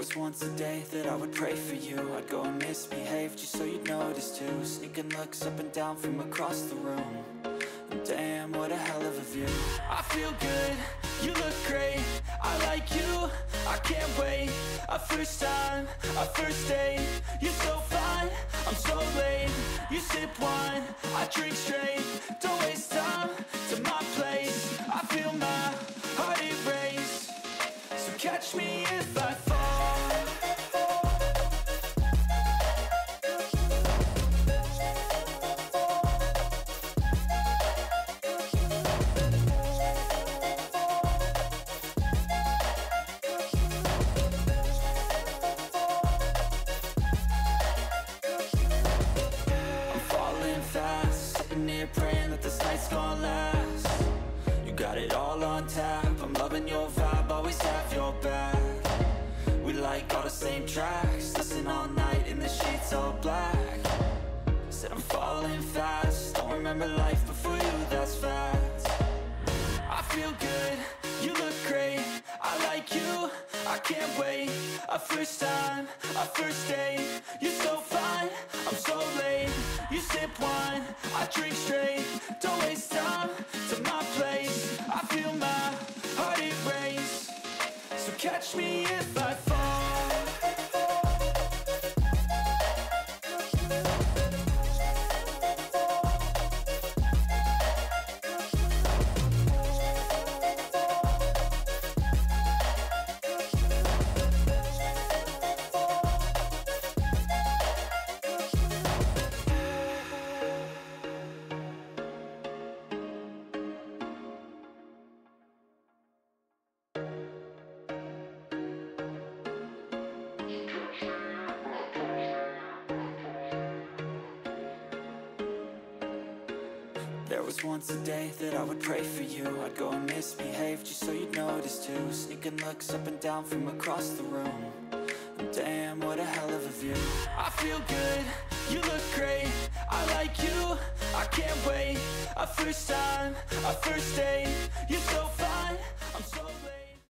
was once a day that I would pray for you. I'd go and misbehave just so you'd notice too. Sneaking looks up and down from across the room. And damn, what a hell of a view. I feel good, you look great, I like you, I can't wait. A first time, a first date, you're so fine, I'm so late. You sip wine, I drink straight, don't waste time to my place. I feel my heart erase, so catch me if I fall. Praying that this night's gonna last. You got it all on tap, I'm loving your vibe, always have your back. We like all the same tracks, listen all night in the sheets all black. Said I'm falling fast, don't remember life before you, that's fact. I feel good, you look great, I like you, I can't wait. A first time, a first date, you're so fine, I'm so late. You sip wine, I drink straight, don't waste time to my place. I feel my heart erase, so catch me if I fall. There was once a day that I would pray for you. I'd go and misbehave just so you'd notice too. Sneaking looks up and down from across the room. And damn, what a hell of a view. I feel good, you look great, I like you, I can't wait. A first time, a first date, you're so fine, I'm so late.